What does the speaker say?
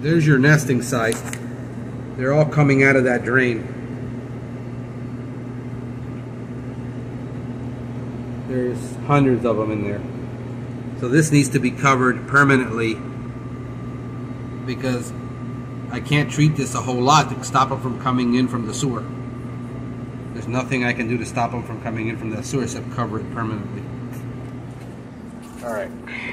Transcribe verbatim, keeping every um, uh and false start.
there's your nesting site. They're all coming out of that drain. There's hundreds of them in there. So this needs to be covered permanently because I can't treat this a whole lot to stop them from coming in from the sewer. There's nothing I can do to stop them from coming in from the sewer except cover it permanently. Alright.